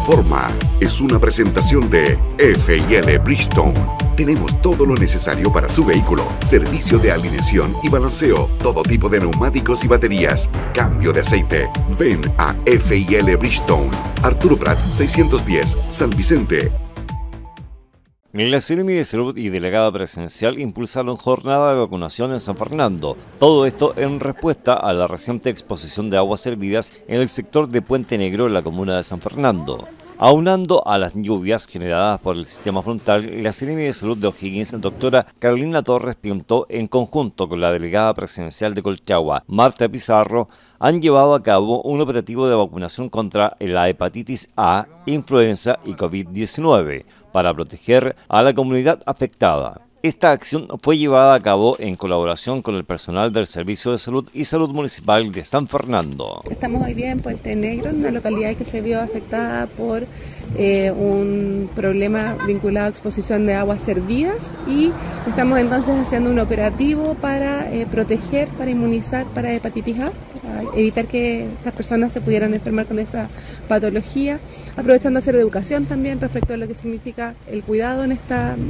Informa es una presentación de F&L Bridgestone. Tenemos todo lo necesario para su vehículo. Servicio de alineación y balanceo, todo tipo de neumáticos y baterías, cambio de aceite. Ven a F&L Bridgestone, Arturo Prat 610, San Vicente. La Seremi de Salud y Delegada Presidencial impulsaron jornada de vacunación en San Fernando. Todo esto en respuesta a la reciente exposición de aguas servidas en el sector de Puente Negro en la comuna de San Fernando. Aunando a las lluvias generadas por el sistema frontal, la Seremi de Salud de O'Higgins, doctora Carolina Torres Piantó, en conjunto con la Delegada Presidencial de Colchagua, Marta Pizarro, han llevado a cabo un operativo de vacunación contra la hepatitis A, influenza y COVID-19 para proteger a la comunidad afectada. Esta acción fue llevada a cabo en colaboración con el personal del Servicio de Salud y Salud Municipal de San Fernando. Estamos hoy día en Puente Negro, una localidad que se vio afectada por un problema vinculado a exposición de aguas servidas, y estamos entonces haciendo un operativo para proteger, para inmunizar para hepatitis A, para evitar que estas personas se pudieran enfermar con esa patología, aprovechando a hacer educación también respecto a lo que significa el cuidado en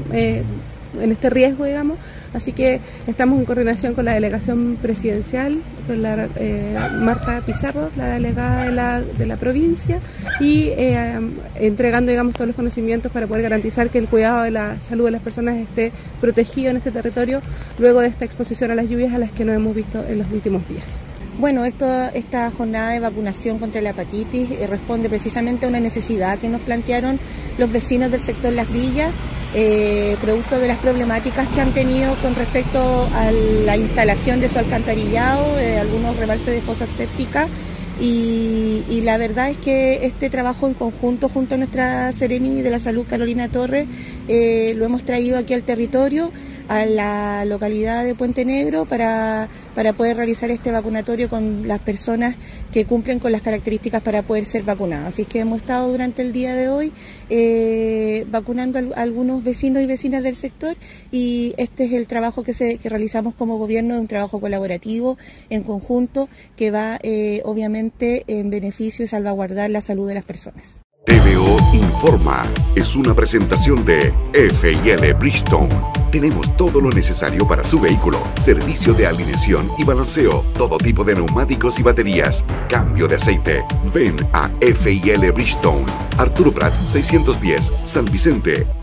este riesgo, digamos. Así que estamos en coordinación con la delegación presidencial, con la Marta Pizarro, la delegada de la provincia, y entregando, digamos, todos los conocimientos para poder garantizar que el cuidado de la salud de las personas esté protegido en este territorio luego de esta exposición a las lluvias a las que nos hemos visto en los últimos días. Bueno, esta jornada de vacunación contra la hepatitis responde precisamente a una necesidad que nos plantearon los vecinos del sector Las Villas, producto de las problemáticas que han tenido con respecto a la instalación de su alcantarillado, algunos rebalses de fosas sépticas, y la verdad es que este trabajo en conjunto junto a nuestra Seremi de la Salud, Carolina Torres, lo hemos traído aquí al territorio, a la localidad de Puente Negro, para poder realizar este vacunatorio con las personas que cumplen con las características para poder ser vacunadas. Así que hemos estado durante el día de hoy vacunando a algunos vecinos y vecinas del sector, y este es el trabajo que realizamos como gobierno, un trabajo colaborativo en conjunto que va obviamente en beneficio de salvaguardar la salud de las personas. TVO Informa es una presentación de F&L Bridgestone. Tenemos todo lo necesario para su vehículo. Servicio de alineación y balanceo, todo tipo de neumáticos y baterías, cambio de aceite. Ven a F&L Bridgestone, Arturo Prat 610, San Vicente.